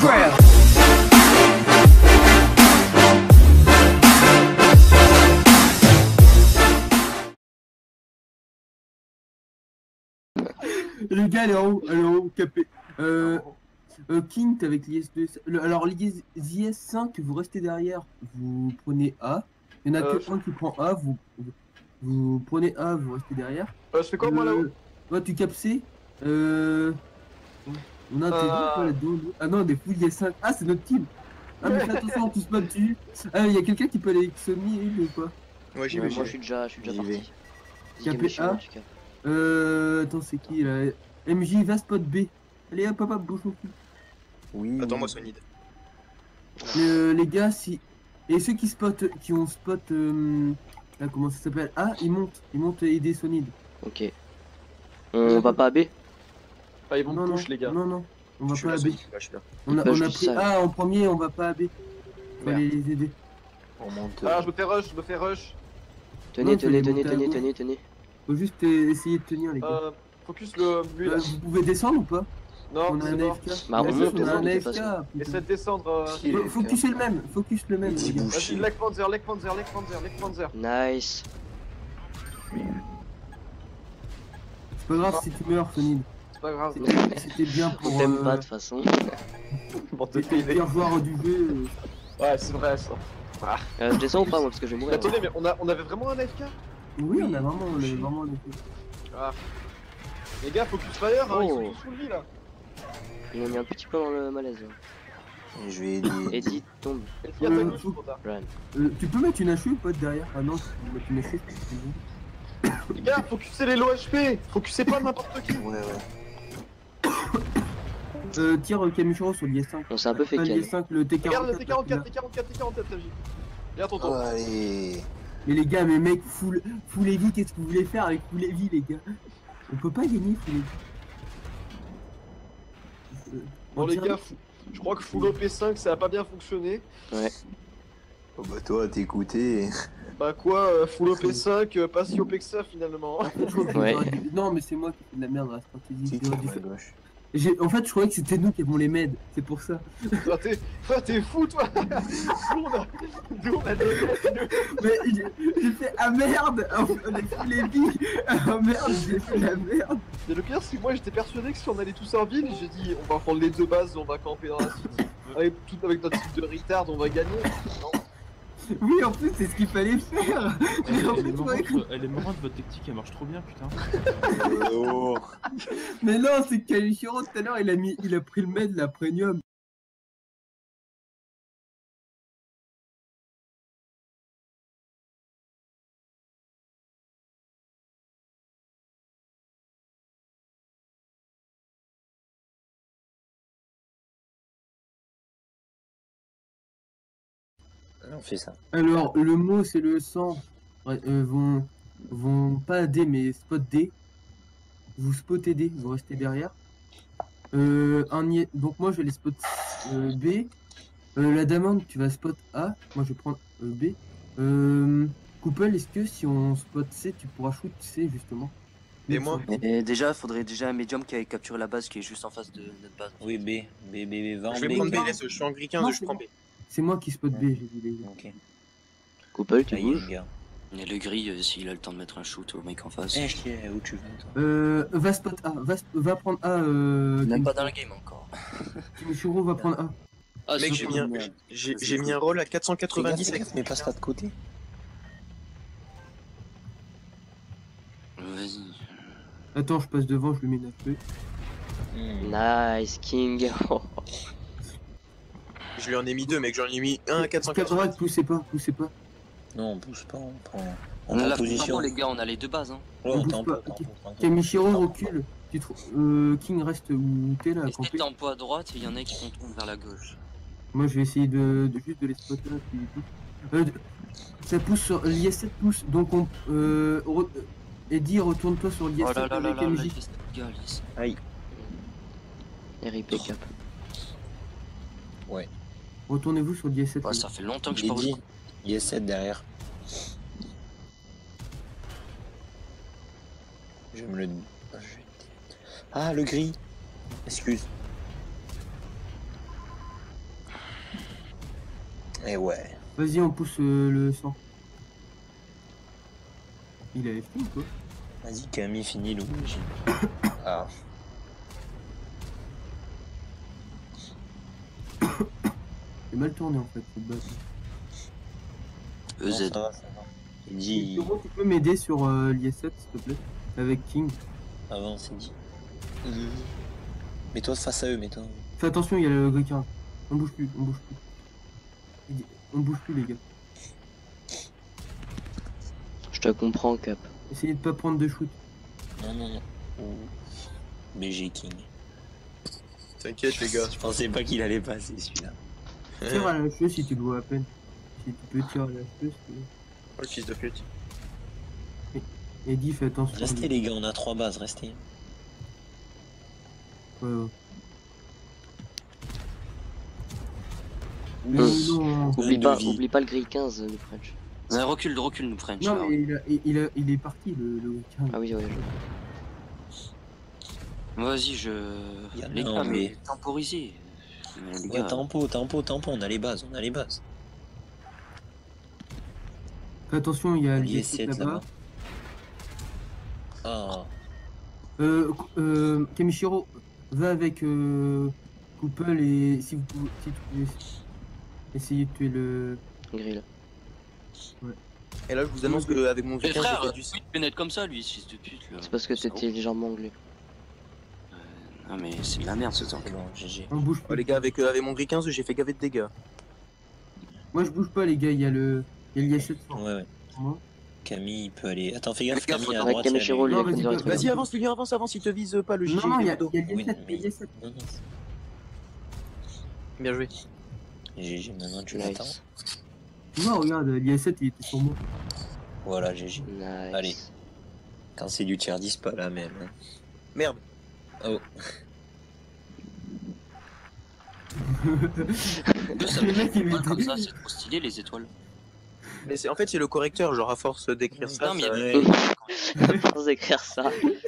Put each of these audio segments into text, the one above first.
ground. Le gars, elle est en haut, capé. King, t'es avec l'IS2. Alors, l'IS5, vous restez derrière, vous prenez A. Il y en a que un qui prend A, vous prenez A, vous restez derrière. Je fais quoi moi là-haut? Toi, tu capes C. On a t'es pas là-dedans. Ah non, des fouilles IS5. Ah, c'est notre team. Ah, mais fais attention, tout se bat dessus. Ah, il y a quelqu'un qui peut aller avec Sony ou pas? Ouais, j'y Moi vais. je suis déjà parti. Capé A. Attends, c'est qui là? MJ, va spot B. Allez, hop, hop, hop, bouge au cul. Oui. Attends-moi, Sonid. Les gars, si. Et ceux qui ont spot. Là, comment ça s'appelle? Ah, ils montent aider Sonid. Ok. On va pas à B? Ah, ils vont Non, push, les gars. Non, on va Je suis pas là, à B. Sonid, là, je suis là. On a Bah, je pris dis ça. A en premier, on va pas à B. Faut aller les aider. On monte. Ah, je me fais rush. Tenez, Non, faut les monter à tenez. Faut juste essayer de tenir, les gars. Focus lui là. Vous pouvez descendre ou pas? Non, On a un c'est mort. AFK. Bah, Bien remonte, sûr, on a un remonte, de toute AFK. façon. putain. Essaie de descendre. Focus le même, les gars. Vas-y, leg Panzer. Nice. C'est pas grave si tu meurs, Sonid. C'est pas grave. C'était bien pour. On t'aime pas de toute façon. Pour te C'était le payer. pire joueur du jeu. Ouais, c'est vrai ça. Je descends ou pas moi parce que je vais Mais mourir. attendez, mais on avait vraiment un AFK? Oui, on a vraiment des Ah. Les gars, focus fire, hein, ils sont Oh. tous sous le lit là. Ils m'ont mis un petit peu dans le malaise. Et je vais aider. Eddie tombe. Il y a ta gauche, Pota. Run. Tu peux mettre une HU ou pas derrière? Ah non, tu peux mettre une HU, c'est bon. Les gars, focusez les low HP. Focusez pas n'importe qui. Ouais. Tire Kamichiro sur l'IS5. On s'est un peu fait ken. l'IS5, le T44. Regarde le T44, TJ. Viens, tonton. Oh, allez. Mais les gars, mais mec, full heavy, qu'est-ce que vous voulez faire avec full heavy, les gars? On peut pas gagner full heavy. Bon, les gars, je crois que full OP5 ça a pas bien fonctionné. Ouais. Oh bah toi, t'es écouté. Bah quoi, full OP5, pas si OP que ça finalement. Ouais. Non, mais c'est moi qui fais de la merde à la stratégie. Si, J'aurais dû à faire- gauche. En fait, je croyais que c'était nous qui avons les meds, c'est pour ça. T'es fou toi. Nous on a des Mais j'ai fait ah merde, on a full heavy. Ah merde, j'ai fait la merde. Mais le pire c'est que moi j'étais persuadé que si on allait tous en ville, j'ai dit on va prendre les deux bases, on va camper dans la city. Avec notre type de retard, on va gagner. Non. Oui, en plus, c'est ce qu'il fallait faire. Mais en fait, je croyais que- Elle est marrante votre tactique, elle marche trop bien putain. Oh. Mais non, c'est que Kalichiro tout à l'heure, il a pris le med, la premium. On fait ça. Alors, le mot, c'est le sang. Ouais, vont pas D, mais spot D. Vous spotez D, vous restez derrière. Donc moi, je vais les spot B. La Damande, tu vas spot A. Moi, je vais prendre B. Couple, est-ce que si on spot C, tu pourras shoot C, justement? Et moi? Et déjà, faudrait déjà un médium qui ait capturé la base qui est juste en face de notre base. Oui, B, va en Je vais B. prendre B, laisse, je suis en gris 15, Non, je prends B. C'est moi qui spot B, j'ai dit les gars. Ok. Couple, tu Ça y est, bouges. les gars. Et le gris, s'il a le temps de mettre un shoot au mec en face. Eh, chier, où tu vas, toi? Va spot A, va prendre A. Même pas dans le game encore. Kimichiro va prendre A. Ah, Mec, super. j'ai mis un roll à 490 Fais gaffe, mais passe pas de côté. Vas-y. Attends, je passe devant, je lui mets une AP. Nice, King. Je lui en ai mis deux, mec, j'en ai mis un à Droite, 490. poussez pas. Non, on pousse pas, on prend. On On est a en la position. les gars, on a les deux bases. Hein. Ouais, On on bouge t'en pas, peut, ok. Kamichiro recule. King reste où t'es là, à Essaye camper. tempo à droite et il y en a qui contournent vers la gauche. Moi je vais essayer juste de les spotter là, puis ça pousse sur l'IS7 pousse, donc on Eddie, retourne-toi sur Oh l'IS7 là là là avec là, MJ. gars, yes. Aïe. RIP cap. Ouais. Retournez-vous sur l'IS7. Ouais, ça fait longtemps que je J'ai parle. dit, il y a 7 derrière. Je vais me le. je vais- Ah, le gris. Excuse. Et ouais. Vas-y, on pousse le sang. Il a FT ou quoi? Vas-y, Camille, finis le j'ai. Ah. C'est mal tourné en fait, cette base. Non, EZ. ça va, ça va. Il dit. Comment tu peux m'aider sur l'IS7 s'il te plaît? Avec King. Avant, c'est dit. Mets-toi face à eux, mets-toi. Fais attention, il y a le G15. On bouge plus, on bouge plus. On bouge plus les gars. Je te comprends, Cap. Essayez de pas prendre de shoot. Non, non, non. BG King. T'inquiète, les gars. Je pensais pas qu'il allait passer celui-là. Tire à la cheveux si tu le vois à peine. Si tu peux tirer à la cheveux. Oh, le fils de pute. Eddie, fais attention. Restez les gars, on a 3 bases, restez. Ouais, ouais. Mmh. Non, Oublie pas le grille 15, le French. Recule, nous French. non, mais il est parti le week-end. Ah oui, ouais. Vas-y, Y a les non, gars, mais- mais temporisez. Les Ouais, gars, tempo, on a les bases, on a les bases. Fais attention, il y a On y est l'IS7 7 là-bas. là-bas. Ah, Kamichiro, va avec Couple et si tu pouvais essayer de tuer le. Grill. Et là, je vous annonce qu'avec mon Mais week-end, frère, j'ai fait du. il pénètre comme ça, lui, fils de pute. Là. C'est parce que t'étais légèrement anglais. Non, mais c'est de la merde ce temps. c'est bon, GG. On bouge Oh, pas. les gars, avec mon gris 15, j'ai fait gaver de dégâts. Moi je bouge pas les gars, il y a l'IS7 Ouais, ouais. moi. Camille, il peut aller. Attends, fais gaffe, Fais gaffe, Camille à avec droite. Kamichiro, il y a lui, Non, il a vas-y, fait vas-y, des Vas-y, avance, il te vise pas le JG. Non, il y a dos. l'IS7, Oui, il y a l'IS7. non, non. Bien joué. GG, maintenant tu l'attends. Nice. Non, regarde, l'IS7 il était sur moi. Voilà, GG. Nice. Allez. Quand c'est du tier 10, pas la même. Hein. Merde. Oh, Le mec, il Ouais, est comme ça, c'est trop stylé les étoiles. Mais c'est en fait, c'est le correcteur. Genre, à force d'écrire ça. Non, mais ça- il y a- Sans écrire ça.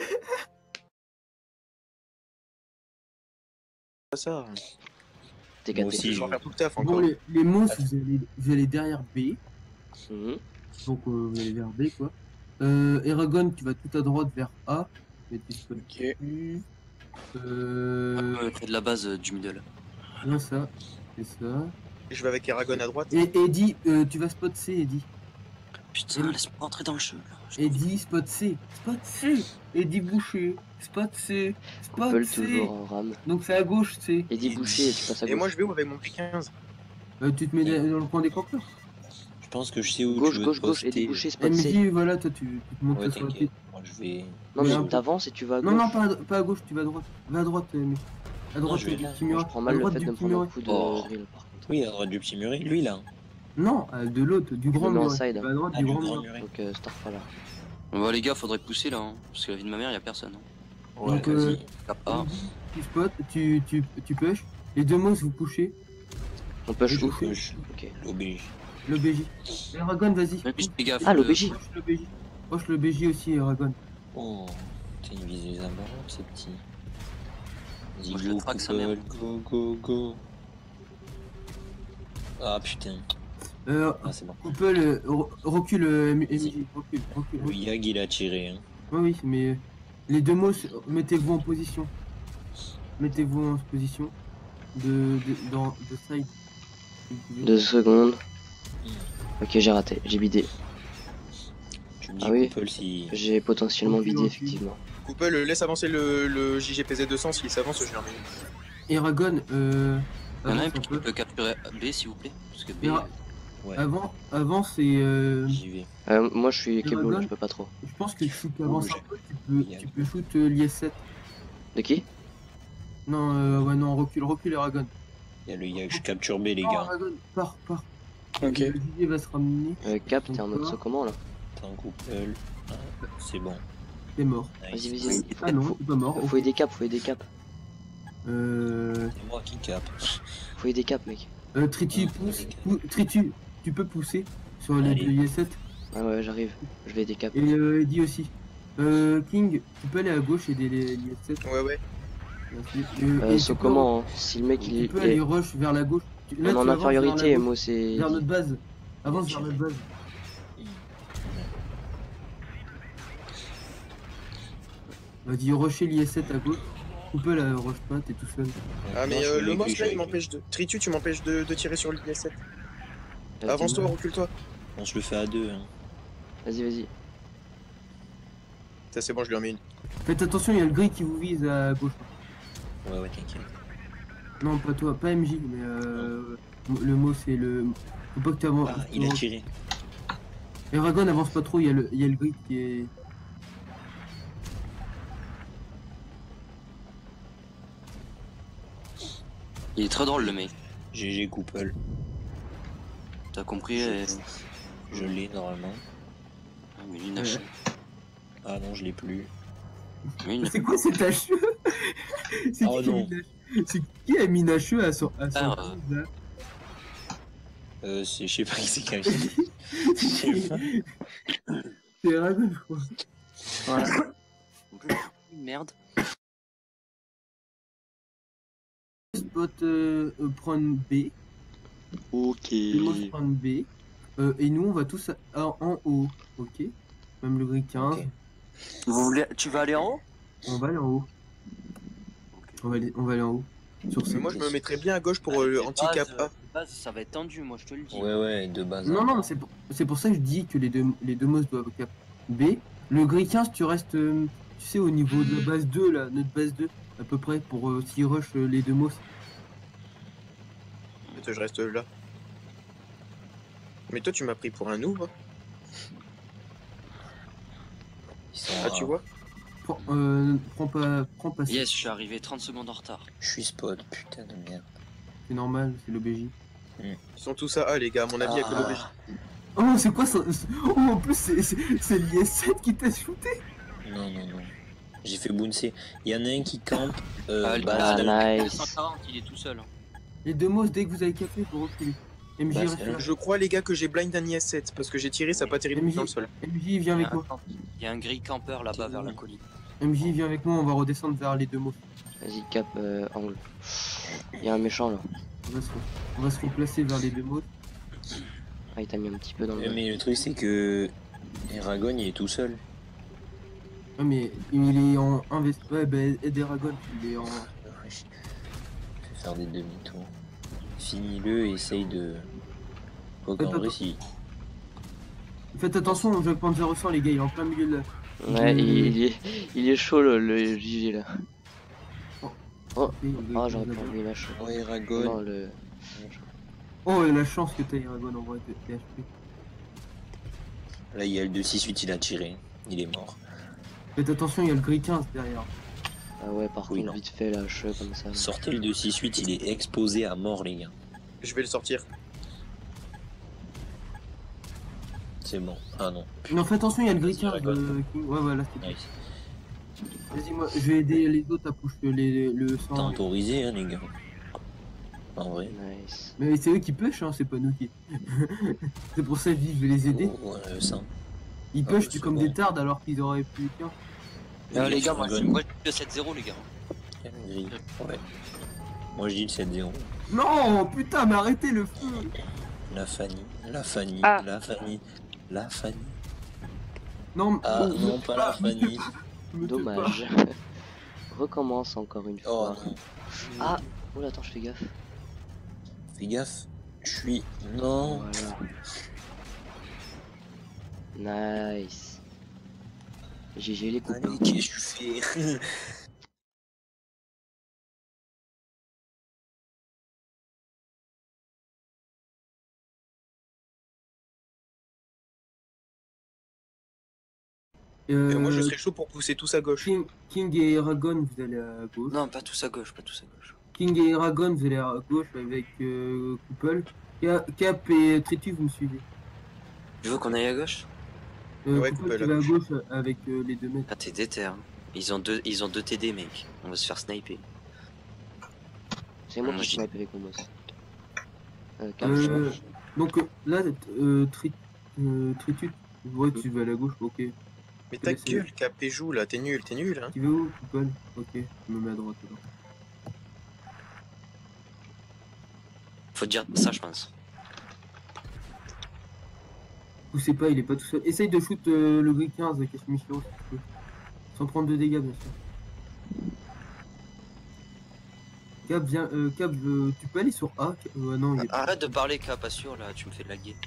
ça. T'es moi gâté. aussi, Je vais en faire tout le taf Bon, encore. les monstres, vous allez derrière B. Mhm. Donc vous allez vers B quoi. Eragon, tu vas tout à droite vers A. Mais tu peux Ok. Fais de la base du middle. bien ça. C'est ça. Je vais avec Eragon à droite. Et Eddie, tu vas spot C, Eddie. Putain, laisse-moi rentrer dans le jeu. Là. Eddie, spot C. Spot C. Eddie Boucher. Spot C. Spot Apple C. toujours en rame. Donc c'est à gauche C. Eddie Boucher, tu passes à Et gauche. moi, je vais où avec mon gris 15? Tu te mets dans le coin des campeurs. je pense que je sais où Gauche, tu veux gauche, te gauche, Eddie poster. Boucher, spot C. MJ, voilà, toi tu te montres Ouais, sur la t'inquiète. tête. Moi, je vais. Non, Ouais. mais t'avances et tu vas à gauche. Non, non, pas à gauche, tu vas à droite. Va à droite, MJ. À droite je vais du là. petit Moi, muret. je prends À mal le droite fait du de me petit prendre un muret. coup de Oh. grill, par contre. Oui, à droite du petit muret. Lui, là. Non, de l'autre, du grand mets en muret. side. Tu vas à droite Ah, du du grand grand muret. muret. Donc, start pas là. Bon, les gars, faudrait pousser là. Hein, parce que la vie de ma mère, y a personne. Hein. Ouais, Donc, vas-y. Cap A. Tu spot, tu push. Les deux mots, vous pushez. On push où Push. Ok. L'OBJ. L'OBJ. Eragon, vas-y. Mais fais gaffe. Ah, l'OBJ. Proche l'OBJ. Proche l'OBJ aussi, Eragon. Oh, putain, il vise les amarrantes, ces petits. Vas-y, Moi, je le go, traque, sa Couple, mère. go. Ah, putain. Ah, c'est bon. Couple, recule, MJ. Recule. Le Yag, il a tiré. Hein. Oui, oui, mais les deux mots, mettez-vous en position. Mettez-vous en position de side. si vous pouvez. 2 secondes. Ok, j'ai raté. J'ai bidé. Tu me dis Ah oui. Couple si. J'ai potentiellement Recule, bidé, recule. effectivement. Couple, laisse avancer le JGPZ 200. S'il s'avance, je lui remets. Eragon, Y'en a un avance qui un peu. peut capturer B s'il vous plaît. Parce que B. Era- Ouais, Avant c'est. j'y vais. Moi, je suis Keblo, là, Eragon. je peux pas trop. Je pense que si tu avances Rouge. un peu, tu peux shoot l'IS7. De qui? Non, ouais, non, recule Eragon. Il y a le Yag, je capture B, les Non, gars. Eragon, pars. Ok. Le JD va se ramener, Cap, t'es en mode Encore. saut comment là? Attends, Couple. Ah, c'est bon. t'es mort. Nice. Vas-y. Ah non, t'es pas mort. Faut aider Cap, faut aider Cap. C'est moi qui cap. Faut aider Cap, mec. Tritu, Tritu, tu peux pousser sur le Allez. IS7. Ah ouais, j'arrive. Je vais aider Cap. Et Eddie aussi. King, tu peux aller à gauche aider les IS7. Ouais. Et So tu peux- comment hein, si le mec Tu il peux aller est rush vers la gauche. on est en tu avances vers la infériorité, gauche, moi c'est. vers notre base. Avance vers notre base. Vas-y, rusher l'IS7 à gauche. Coupe la rush pas, t'es tout seul. Ah, mais Non, je le voulais Moss que là, il j'aille. m'empêche de. Tritu, tu m'empêches de tirer sur l'IS7. Vas-y, Avance-toi, recule-toi. On se le fait à deux. Hein. Vas-y. Ça, c'est bon, je lui en mets une. Faites attention, il y a le gris qui vous vise à gauche. Ouais, t'inquiète. Non, pas toi, pas MJ, mais le mot c'est le. Faut pas que tu avances. Ah, il a tiré. Eragon avance pas trop, il y a le gris qui est. Il est très drôle le mec. GG Couple. T'as compris Je l'ai normalement. Ah, mais lui, il a chié. Ah non, je l'ai plus. Mais il- C'est quoi cet HE? C'est Oh qui, non. c'est qui a mis une HE à son Ah, là Je sais pas qui c'est qui a mis. Je sais pas. C'est Eragon, je crois. Voilà. Merde. Spot prendre B. Ok. Le mot prendre B. Et nous on va tous en haut. Ok. Même le gris 15. Ok. Tu vas aller en haut? On va aller en haut. On va aller en haut. Sur Mais ce. moi, je me mettrais bien à gauche pour Les anti-cap bases, A. les bases, ça va être tendu, moi je te le dis. Ouais, de base. Non, hein. non, c'est pour ça que je dis que les deux moss doivent cap B. Le gris 15, tu restes, tu sais, au niveau de la base 2, là, notre base 2, à peu près, pour s'y rush les deux moss. Attends, je reste là. Mais toi, tu m'as pris pour un noob. Ils sont Ah, tu vois? Prends pas Yes, je suis arrivé 30 secondes en retard. Je suis spot, putain de merde. c'est normal, c'est l'OBJ. Ils sont tous à A, les gars. À mon avis, il y a que l'OBJ. Oh, c'est quoi ça? Oh, en plus, c'est l'IS7 qui t'a shooté. Non. J'ai fait bouncer. Il y en a un qui campe. Ah, nice. 140, il est tout seul. Hein. Les deux moss, dès que vous avez capé, faut reculer. MJ, Bah, reste c'est là. Je crois, les gars, que j'ai blind un IS7 parce que j'ai tiré, ça a pas atterri dans le sol. MJ, viens avec moi. Il y a un gris campeur là-bas vers la colline. MJ, viens avec moi, on va redescendre vers les deux moss. Vas-y, cap angle. Il y a un méchant là. On va se replacer vers les deux moss. Ah, il t'a mis un petit peu dans le. Mais le truc, c'est que. Eragon, il est tout seul. Ouais, mais il est en invest. Ouais, bah, Ed Eragon, il est en. Je vais faire des demi-tours. Finis-le et essaye de. Recambrer si. Faites attention, je vais prendre 0 les gars, il est en plein milieu de la. Ouais, il est chaud le JG là. Oh, j'aurais pu enlever la chance. Oh, Eragon. Non, le. Oh, et la chance que t'as Eragon en vrai, t'es HP. Là, il y a le 2-6-8, il a tiré. Il est mort. Faites attention, il y a le gris 15 derrière. Ah ouais, par Oui, contre, non. vite fait la cheveux comme ça. Sortez le 2-6-8, il est exposé à mort, les gars. Je vais le sortir. C'est bon. Ah non. Non, faites attention, il y a le gris Vas-y, 15. Eragon. Ouais, voilà, c'est Nice. Vas-y, moi, je vais aider les autres à push le sang. Temporisé, hein, les gars. En vrai. Nice. Mais c'est eux qui push, hein, c'est pas nous qui. C'est pour ça que je dis, je vais les aider. Oh, le sang. Ils Ah, push bah, c'est comme bon. des tardes alors qu'ils auraient pu. Tiens. Les gars, moi Eragon. je dis le 7-0 les gars. Gris. Ouais. Moi, je dis le 7-0. Non, putain, mais arrêtez le feu. La Fanny. La Fanny. Ah. La Fanny. La Fanny. Non, Ah oh, non, pas la Fanny. me tue Dommage. Recommence encore une Oh fois. non. Ah, oh là, attends, je fais gaffe. Fais gaffe. Je suis. Non. Voilà. Nice. GG les couples. Allez, qu'est-ce que tu fais? Moi, je serais chaud pour pousser tous à gauche. King et Eragon, vous allez à gauche. Non, pas tous à gauche, pas tous à gauche. King et Eragon, vous allez à gauche avec Couple. Cap et Tritu, vous me suivez. Tu veux qu'on aille à gauche? Ouais, Couple, Couple, tu à vas à gauche. gauche avec les 2 mètres. Ah, t'es déter. Hein. Ils ont deux TD, mec. On va se faire sniper. C'est moi Moi, qui je- snipe avec mon boss. Cap, Donc là, Tritu, ouais, tu vas à la gauche, ok. Mais ta gueule, Cap et joue là, t'es nul, hein. Tu vas où, Couple? Ok, je me mets à droite alors. Faut dire ça, je pense. Poussez pas, il est pas tout seul. Essaye de shoot le gris 15 avec Michiro si tu peux. Sans prendre de dégâts, bien sûr. Cap, viens, Cap, tu peux aller sur A. Non, il est... Arrête de parler, Cap, pas sûr, là, tu me fais laguer.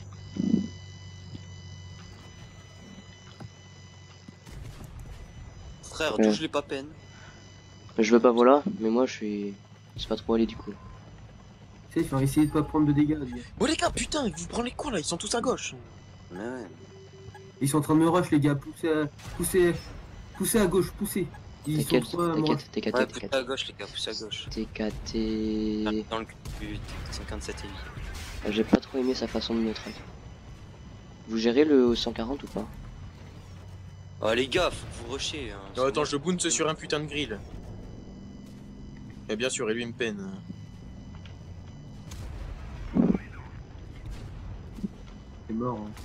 Frère, touche-les pas peine. Je veux pas voilà, mais moi je suis... Je sais pas trop aller du coup. Tu sais, essayer de pas prendre de dégâts. Bon les gars, putain, ils vous prennent les coins là, ils sont tous à gauche. Mais ouais. Ils sont en train de me rush, les gars. Poussez à gauche, poussez. Ils sont T'inquiète, trois à me rush. t'inquiète, Ouais, t'inquiète. pousse à gauche, les gars, pousse à gauche. TKT... Dans le cul du 57 et J'ai pas trop aimé sa façon de neutral. Vous gérez le 140 ou pas? Oh les gars, faut que vous rushez. Hein. Non, attends, je bounce sur un putain de grill. Et bien sûr, et lui il me peine. C'est mort. Hein.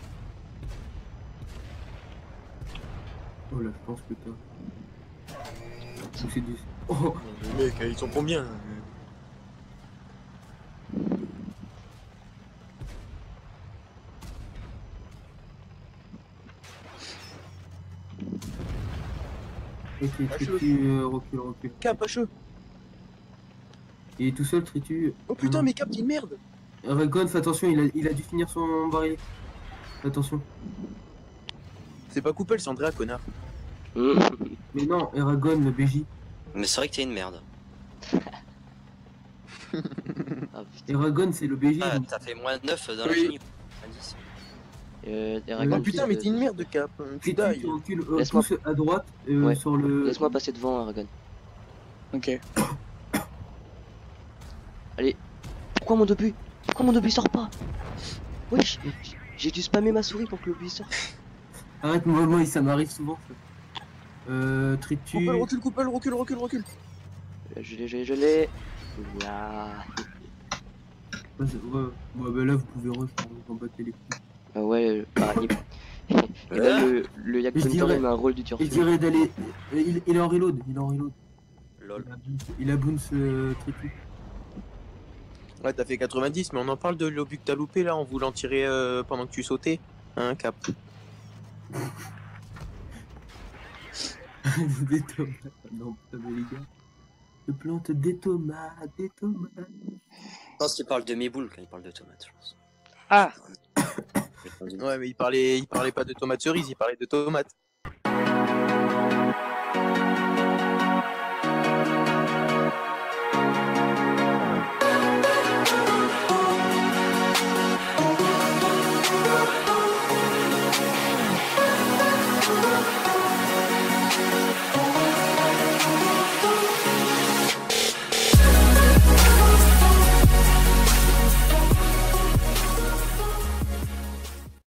Oh là, je pense que t'as. C'est du. Oh, Les mecs, ils sont combien? ok, Tritu, recule. Cap, HE. Il est tout seul, Tritu. Oh putain, mais Cap, dis merde. Aragon, fais attention, il a dû finir son barillet. Attention. C'est pas Coupel, c'est Andrea, connard. Mais non, Aragon, le BJ. Mais c'est vrai que t'es une merde. Ah putain. Aragon, c'est le BJ. Ah, donc- t'as fait moins 9 dans la Oui. finale. Indice. Eragon, Oh putain, mais t'es une merde, Cap. Tu Tritu, tu die. recules Laisse-moi- tous à droite Ouais. sur le. Laisse-moi passer devant, Eragon. Ok. Allez. Pourquoi mon début sort pas? Wesh. J'ai dû spammer ma souris pour que le but sorte. Arrête, moi, ça m'arrive souvent. Ça. Tritu. Coupel, recule. Je l'ai. Ouah. Ouais, bah là, vous pouvez rush, vous en battez les couilles. Ah ouais, et là, le Yak Je Punter, dirais- il met un rôle du turf. Je dirais d'aller. Il est en reload. Lol. Il a bounce Tritu. Ouais, t'as fait 90, mais on en parle de l'obus que t'as loupé là en voulant tirer pendant que tu sautais. Hein, Cap. Des tomates. Non, putain, mais les gars. Je plante des tomates. Je pense qu'il parle de mes boules quand il parle de tomates, je pense. Ah. Ouais, mais il parlait pas de tomates cerises, il parlait de tomates.